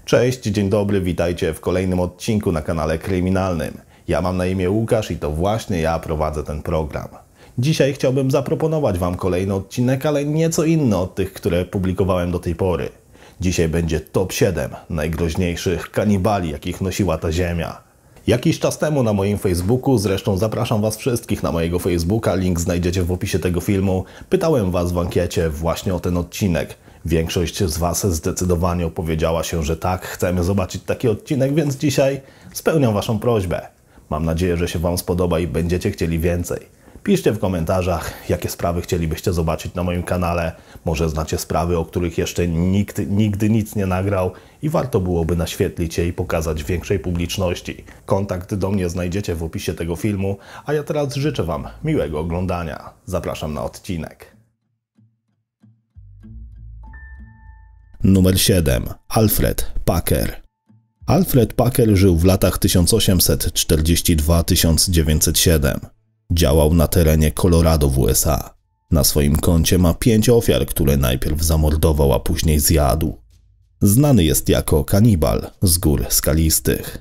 Cześć, dzień dobry, witajcie w kolejnym odcinku na kanale kryminalnym. Ja mam na imię Łukasz i to właśnie ja prowadzę ten program. Dzisiaj chciałbym zaproponować Wam kolejny odcinek, ale nieco inny od tych, które publikowałem do tej pory. Dzisiaj będzie top 7 najgroźniejszych kanibali, jakich nosiła ta ziemia. Jakiś czas temu na moim Facebooku, zresztą zapraszam Was wszystkich na mojego Facebooka, link znajdziecie w opisie tego filmu, pytałem Was w ankiecie właśnie o ten odcinek. Większość z Was zdecydowanie opowiedziała się, że tak, chcemy zobaczyć taki odcinek, więc dzisiaj spełniam Waszą prośbę. Mam nadzieję, że się Wam spodoba i będziecie chcieli więcej. Piszcie w komentarzach, jakie sprawy chcielibyście zobaczyć na moim kanale. Może znacie sprawy, o których jeszcze nikt nigdy nic nie nagrał i warto byłoby naświetlić je i pokazać większej publiczności. Kontakt do mnie znajdziecie w opisie tego filmu, a ja teraz życzę Wam miłego oglądania. Zapraszam na odcinek. Numer 7. Alfred Packer. Alfred Packer żył w latach 1842-1907. Działał na terenie Colorado w USA. Na swoim koncie ma 5 ofiar, które najpierw zamordował, a później zjadł. Znany jest jako kanibal z gór skalistych.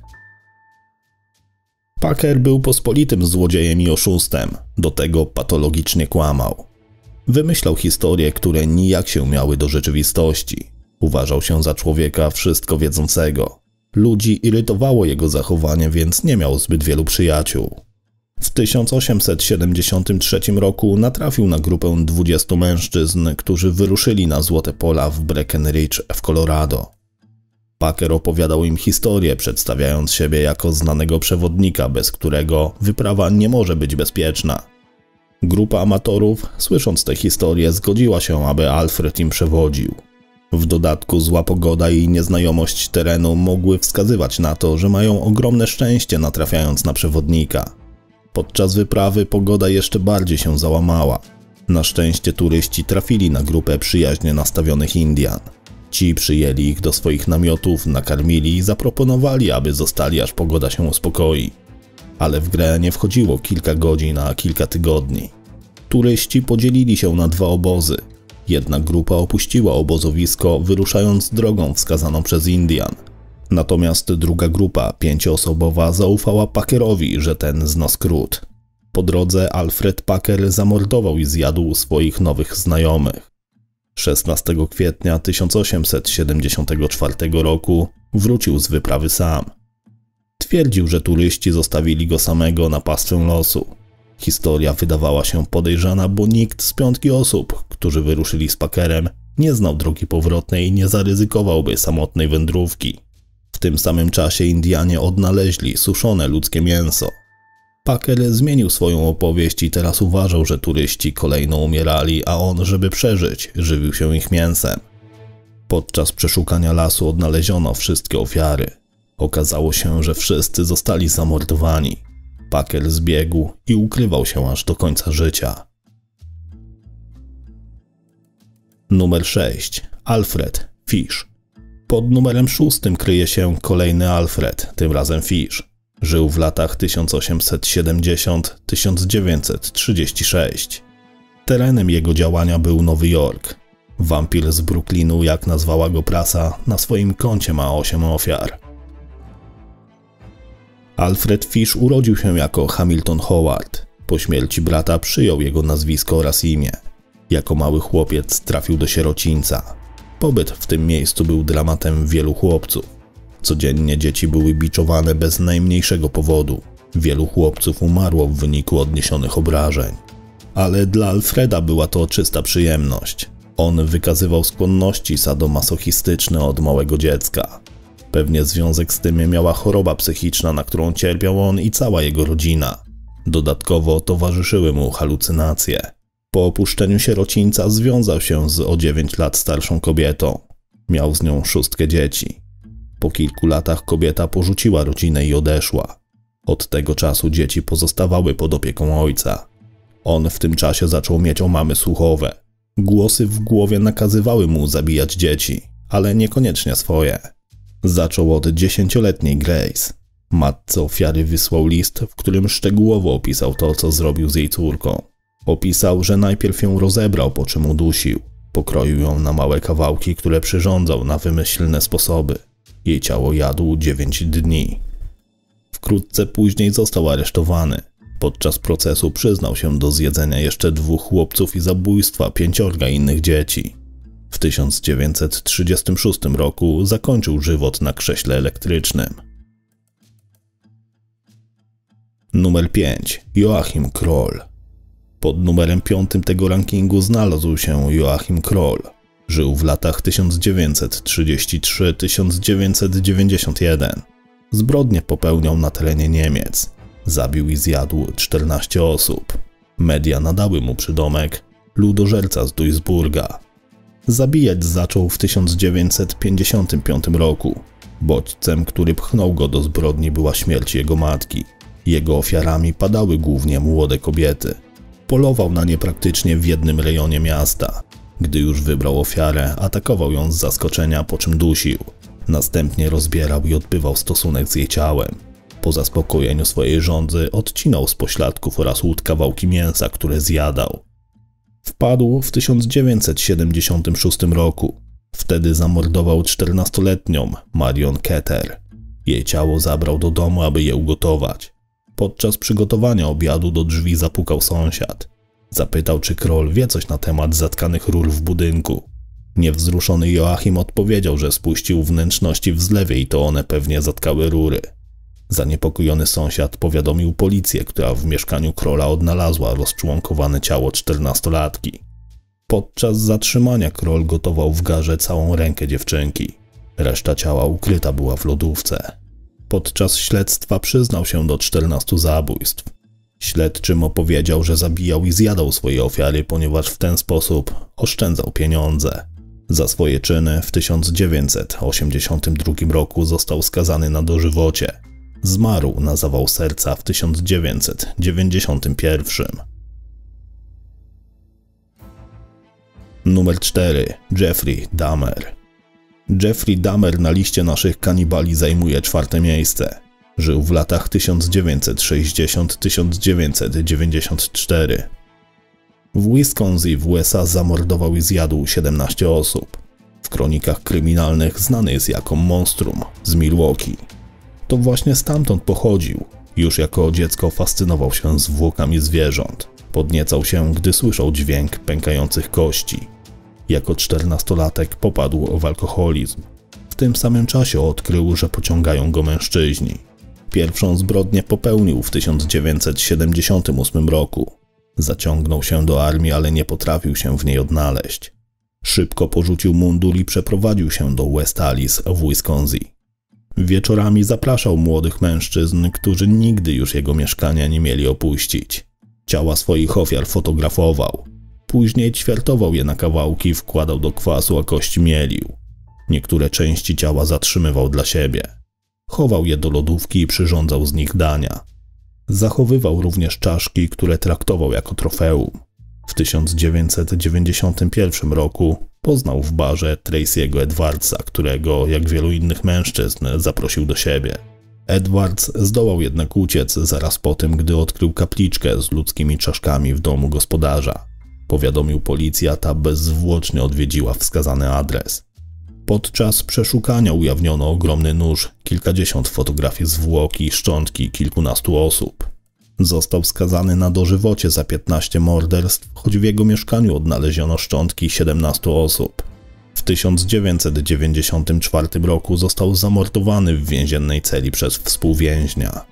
Packer był pospolitym złodziejem i oszustem. Do tego patologicznie kłamał. Wymyślał historie, które nijak się miały do rzeczywistości. Uważał się za człowieka wszystko wiedzącego. Ludzi irytowało jego zachowanie, więc nie miał zbyt wielu przyjaciół. W 1873 roku natrafił na grupę 20 mężczyzn, którzy wyruszyli na złote pola w Breckenridge w Colorado. Packer opowiadał im historię, przedstawiając siebie jako znanego przewodnika, bez którego wyprawa nie może być bezpieczna. Grupa amatorów, słysząc tę historię, zgodziła się, aby Alfred im przewodził. W dodatku zła pogoda i nieznajomość terenu mogły wskazywać na to, że mają ogromne szczęście, natrafiając na przewodnika. Podczas wyprawy pogoda jeszcze bardziej się załamała. Na szczęście turyści trafili na grupę przyjaźnie nastawionych Indian. Ci przyjęli ich do swoich namiotów, nakarmili i zaproponowali, aby zostali, aż pogoda się uspokoi. Ale w grę nie wchodziło kilka godzin, a kilka tygodni. Turyści podzielili się na 2 obozy. Jedna grupa opuściła obozowisko, wyruszając drogą wskazaną przez Indian. Natomiast druga grupa, 5-osobowa, zaufała Packerowi, że ten zna skrót. Po drodze Alfred Packer zamordował i zjadł swoich nowych znajomych. 16 kwietnia 1874 roku wrócił z wyprawy sam. Twierdził, że turyści zostawili go samego na pastwę losu. Historia wydawała się podejrzana, bo nikt z 5 osób, którzy wyruszyli z Packerem, nie znał drogi powrotnej i nie zaryzykowałby samotnej wędrówki. W tym samym czasie Indianie odnaleźli suszone ludzkie mięso. Packer zmienił swoją opowieść i teraz uważał, że turyści kolejno umierali, a on, żeby przeżyć, żywił się ich mięsem. Podczas przeszukania lasu odnaleziono wszystkie ofiary. Okazało się, że wszyscy zostali zamordowani. Packer zbiegł i ukrywał się aż do końca życia. Numer 6. Alfred Fish. Pod numerem 6 kryje się kolejny Alfred, tym razem Fish. Żył w latach 1870-1936. Terenem jego działania był Nowy Jork. Wampir z Brooklynu, jak nazwała go prasa, na swoim koncie ma 8 ofiar. Alfred Fish urodził się jako Hamilton Howard. Po śmierci brata przyjął jego nazwisko oraz imię. Jako mały chłopiec trafił do sierocińca. Pobyt w tym miejscu był dramatem wielu chłopców. Codziennie dzieci były biczowane bez najmniejszego powodu. Wielu chłopców umarło w wyniku odniesionych obrażeń. Ale dla Alfreda była to czysta przyjemność. On wykazywał skłonności sadomasochistyczne od małego dziecka. Pewnie związek z tym miała choroba psychiczna, na którą cierpiał on i cała jego rodzina. Dodatkowo towarzyszyły mu halucynacje. Po opuszczeniu sierocińca związał się z o 9 lat starszą kobietą. Miał z nią 6 dzieci. Po kilku latach kobieta porzuciła rodzinę i odeszła. Od tego czasu dzieci pozostawały pod opieką ojca. On w tym czasie zaczął mieć omamy słuchowe. Głosy w głowie nakazywały mu zabijać dzieci, ale niekoniecznie swoje. Zaczął od 10-letniej Grace. Matce ofiary wysłał list, w którym szczegółowo opisał to, co zrobił z jej córką. Opisał, że najpierw ją rozebrał, po czym udusił. Pokroił ją na małe kawałki, które przyrządzał na wymyślne sposoby. Jej ciało jadł 9 dni. Wkrótce później został aresztowany. Podczas procesu przyznał się do zjedzenia jeszcze 2 chłopców i zabójstwa 5 innych dzieci. W 1936 roku zakończył żywot na krześle elektrycznym. Numer 5. Joachim Kroll. Pod numerem 5 tego rankingu znalazł się Joachim Kroll. Żył w latach 1933–1991. Zbrodnie popełniał na terenie Niemiec. Zabił i zjadł 14 osób. Media nadały mu przydomek ludożerca z Duisburga. Zabijać zaczął w 1955 roku. Bodźcem, który pchnął go do zbrodni, była śmierć jego matki. Jego ofiarami padały głównie młode kobiety. Polował na nie praktycznie w jednym rejonie miasta. Gdy już wybrał ofiarę, atakował ją z zaskoczenia, po czym dusił. Następnie rozbierał i odbywał stosunek z jej ciałem. Po zaspokojeniu swojej żądzy odcinał z pośladków oraz łód kawałki mięsa, które zjadał. Wpadł w 1976 roku. Wtedy zamordował 14-letnią Marion Keter. Jej ciało zabrał do domu, aby je ugotować. Podczas przygotowania obiadu do drzwi zapukał sąsiad. Zapytał, czy Kroll wie coś na temat zatkanych rur w budynku. Niewzruszony Joachim odpowiedział, że spuścił wnętrzności w zlewie i to one pewnie zatkały rury. Zaniepokojony sąsiad powiadomił policję, która w mieszkaniu Krolla odnalazła rozczłonkowane ciało 14-latki. Podczas zatrzymania Kroll gotował w garze całą rękę dziewczynki. Reszta ciała ukryta była w lodówce. Podczas śledztwa przyznał się do 14 zabójstw. Śledczym opowiedział, że zabijał i zjadał swoje ofiary, ponieważ w ten sposób oszczędzał pieniądze. Za swoje czyny w 1982 roku został skazany na dożywocie. Zmarł na zawał serca w 1991. Numer 4. Jeffrey Dahmer. Jeffrey Dahmer na liście naszych kanibali zajmuje 4. miejsce. Żył w latach 1960–1994. W Wisconsin w USA zamordował i zjadł 17 osób. W kronikach kryminalnych znany jest jako monstrum z Milwaukee. To właśnie stamtąd pochodził. Już jako dziecko fascynował się zwłokami zwierząt. Podniecał się, gdy słyszał dźwięk pękających kości. Jako 14-latek popadł w alkoholizm. W tym samym czasie odkrył, że pociągają go mężczyźni. Pierwszą zbrodnię popełnił w 1978 roku. Zaciągnął się do armii, ale nie potrafił się w niej odnaleźć. Szybko porzucił mundur i przeprowadził się do West Allis w Wisconsin. Wieczorami zapraszał młodych mężczyzn, którzy nigdy już jego mieszkania nie mieli opuścić. Ciała swoich ofiar fotografował. Później ćwiartował je na kawałki, wkładał do kwasu, a kości mielił. Niektóre części ciała zatrzymywał dla siebie. Chował je do lodówki i przyrządzał z nich dania. Zachowywał również czaszki, które traktował jako trofeum. W 1991 roku poznał w barze Tracy'ego Edwardsa, którego, jak wielu innych mężczyzn, zaprosił do siebie. Edwards zdołał jednak uciec zaraz po tym, gdy odkrył kapliczkę z ludzkimi czaszkami w domu gospodarza. Powiadomił policję, a ta bezzwłocznie odwiedziła wskazany adres. Podczas przeszukania ujawniono ogromny nóż, kilkadziesiąt fotografii zwłoki i szczątki kilkunastu osób. Został skazany na dożywocie za 15 morderstw, choć w jego mieszkaniu odnaleziono szczątki 17 osób. W 1994 roku został zamordowany w więziennej celi przez współwięźnia.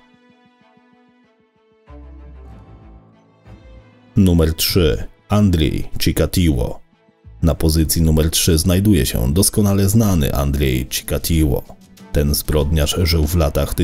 Numer 3. Andrzej Chikatilo. Na pozycji numer 3 znajduje się doskonale znany Andrzej Chikatilo. Ten zbrodniarz żył w latach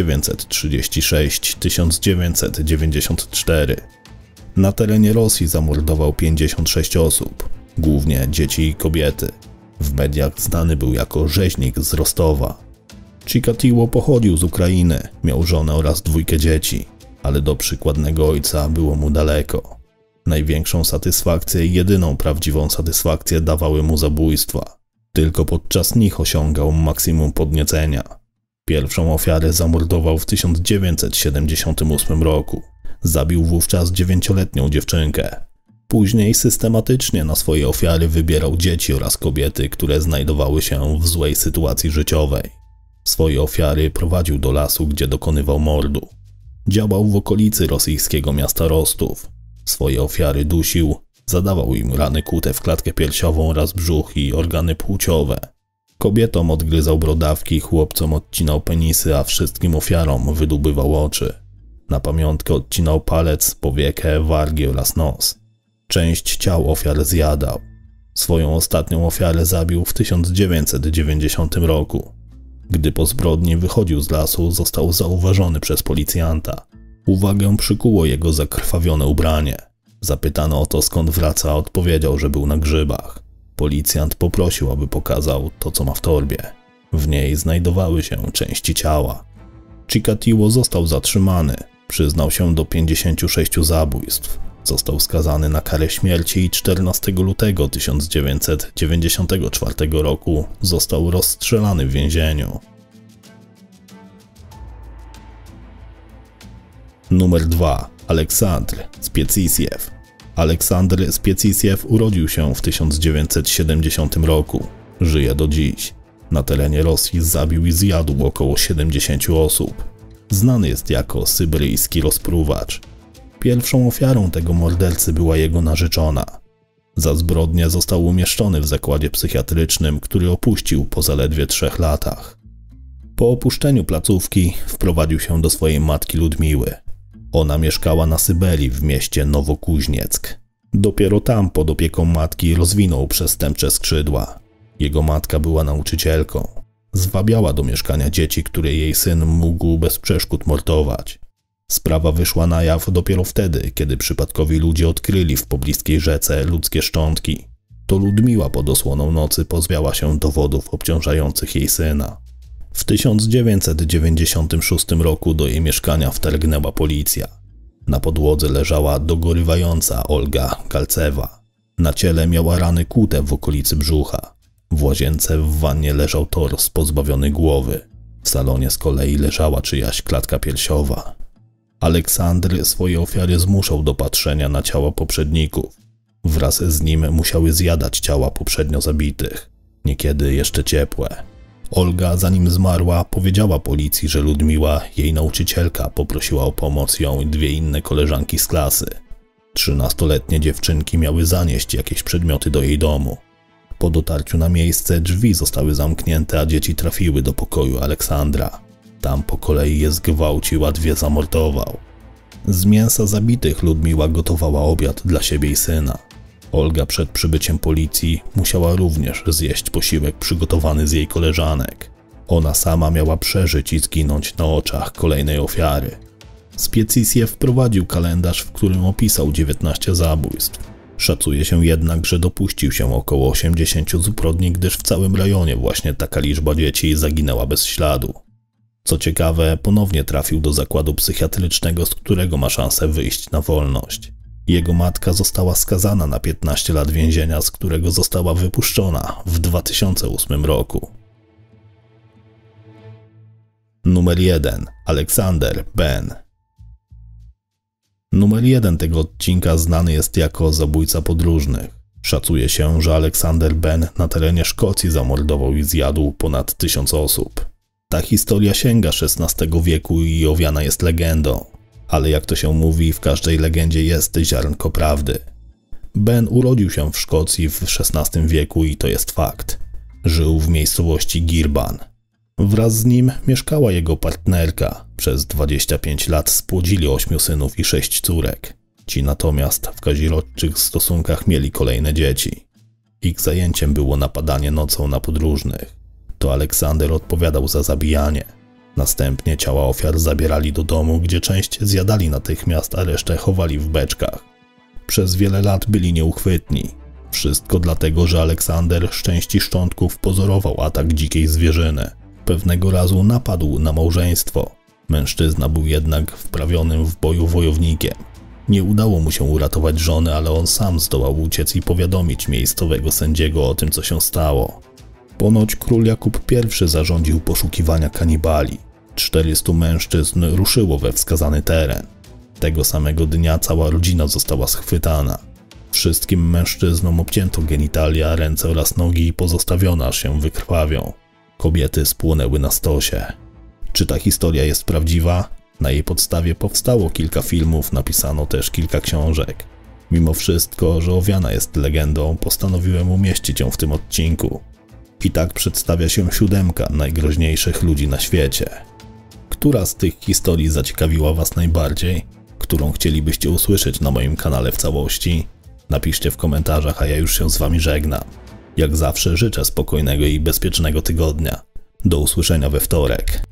1936–1994. Na terenie Rosji zamordował 56 osób, głównie dzieci i kobiety. W mediach znany był jako rzeźnik z Rostowa. Chikatilo pochodził z Ukrainy, miał żonę oraz 2 dzieci, ale do przykładnego ojca było mu daleko. Największą satysfakcję i jedyną prawdziwą satysfakcję dawały mu zabójstwa. Tylko podczas nich osiągał maksimum podniecenia. Pierwszą ofiarę zamordował w 1978 roku. Zabił wówczas 9-letnią dziewczynkę. Później systematycznie na swoje ofiary wybierał dzieci oraz kobiety, które znajdowały się w złej sytuacji życiowej. Swoje ofiary prowadził do lasu, gdzie dokonywał mordu. Działał w okolicy rosyjskiego miasta Rostów. Swoje ofiary dusił, zadawał im rany kute w klatkę piersiową oraz brzuch i organy płciowe. Kobietom odgryzał brodawki, chłopcom odcinał penisy, a wszystkim ofiarom wydobywał oczy. Na pamiątkę odcinał palec, powiekę, wargi oraz nos. Część ciał ofiar zjadał. Swoją ostatnią ofiarę zabił w 1990 roku. Gdy po zbrodni wychodził z lasu, został zauważony przez policjanta. Uwagę przykuło jego zakrwawione ubranie. Zapytano o to, skąd wraca, odpowiedział, że był na grzybach. Policjant poprosił, aby pokazał to, co ma w torbie. W niej znajdowały się części ciała. Chikatilo został zatrzymany. Przyznał się do 56 zabójstw. Został skazany na karę śmierci i 14 lutego 1994 roku został rozstrzelany w więzieniu. Numer 2. Aleksandr Spieciciew. Aleksandr Spieciciew urodził się w 1970 roku. Żyje do dziś. Na terenie Rosji zabił i zjadł około 70 osób. Znany jest jako syberyjski rozpruwacz. Pierwszą ofiarą tego mordercy była jego narzeczona. Za zbrodnię został umieszczony w zakładzie psychiatrycznym, który opuścił po zaledwie 3 latach. Po opuszczeniu placówki wprowadził się do swojej matki Ludmiły. Ona mieszkała na Syberii w mieście Nowokuźnieck. Dopiero tam pod opieką matki rozwinął przestępcze skrzydła. Jego matka była nauczycielką. Zwabiała do mieszkania dzieci, które jej syn mógł bez przeszkód mordować. Sprawa wyszła na jaw dopiero wtedy, kiedy przypadkowi ludzie odkryli w pobliskiej rzece ludzkie szczątki. To Ludmiła pod osłoną nocy pozbyła się dowodów obciążających jej syna. W 1996 roku do jej mieszkania wtargnęła policja. Na podłodze leżała dogorywająca Olga Kalcewa. Na ciele miała rany kute w okolicy brzucha. W łazience w wannie leżał tors pozbawiony głowy. W salonie z kolei leżała czyjaś klatka piersiowa. Aleksandr swoje ofiary zmuszał do patrzenia na ciała poprzedników. Wraz z nim musiały zjadać ciała poprzednio zabitych, niekiedy jeszcze ciepłe. Olga, zanim zmarła, powiedziała policji, że Ludmiła, jej nauczycielka, poprosiła o pomoc ją i 2 inne koleżanki z klasy. 13-letnie dziewczynki miały zanieść jakieś przedmioty do jej domu. Po dotarciu na miejsce drzwi zostały zamknięte, a dzieci trafiły do pokoju Aleksandra. Tam po kolei je zgwałcił, a 2 zamordował. Z mięsa zabitych Ludmiła gotowała obiad dla siebie i syna. Olga przed przybyciem policji musiała również zjeść posiłek przygotowany z jej koleżanek. Ona sama miała przeżyć i zginąć na oczach kolejnej ofiary. Spieciciew wprowadził kalendarz, w którym opisał 19 zabójstw. Szacuje się jednak, że dopuścił się około 80 zbrodni, gdyż w całym rejonie właśnie taka liczba dzieci zaginęła bez śladu. Co ciekawe, ponownie trafił do zakładu psychiatrycznego, z którego ma szansę wyjść na wolność. Jego matka została skazana na 15 lat więzienia, z którego została wypuszczona w 2008 roku. Numer 1. Aleksander Ben. Numer 1 tego odcinka znany jest jako zabójca podróżnych. Szacuje się, że Aleksander Ben na terenie Szkocji zamordował i zjadł ponad 1000 osób. Ta historia sięga XVI wieku i owiana jest legendą. Ale jak to się mówi, w każdej legendzie jest ziarnko prawdy. Ben urodził się w Szkocji w XVI wieku i to jest fakt. Żył w miejscowości Girban. Wraz z nim mieszkała jego partnerka. Przez 25 lat spłodzili 8 synów i 6 córek. Ci natomiast w kazirodczych stosunkach mieli kolejne dzieci. Ich zajęciem było napadanie nocą na podróżnych. To Aleksander odpowiadał za zabijanie. Następnie ciała ofiar zabierali do domu, gdzie część zjadali natychmiast, a resztę chowali w beczkach. Przez wiele lat byli nieuchwytni. Wszystko dlatego, że Aleksander z części szczątków pozorował atak dzikiej zwierzyny. Pewnego razu napadł na małżeństwo. Mężczyzna był jednak wprawionym w boju wojownikiem. Nie udało mu się uratować żony, ale on sam zdołał uciec i powiadomić miejscowego sędziego o tym, co się stało. Ponoć król Jakub I zarządził poszukiwania kanibali. 400 mężczyzn ruszyło we wskazany teren. Tego samego dnia cała rodzina została schwytana. Wszystkim mężczyznom obcięto genitalia, ręce oraz nogi i pozostawiono, aż się wykrwawią. Kobiety spłonęły na stosie. Czy ta historia jest prawdziwa? Na jej podstawie powstało kilka filmów, napisano też kilka książek. Mimo wszystko, że owiana jest legendą, postanowiłem umieścić ją w tym odcinku. I tak przedstawia się 7 najgroźniejszych ludzi na świecie. Która z tych historii zaciekawiła Was najbardziej? Którą chcielibyście usłyszeć na moim kanale w całości? Napiszcie w komentarzach, a ja już się z Wami żegnam. Jak zawsze życzę spokojnego i bezpiecznego tygodnia. Do usłyszenia we wtorek.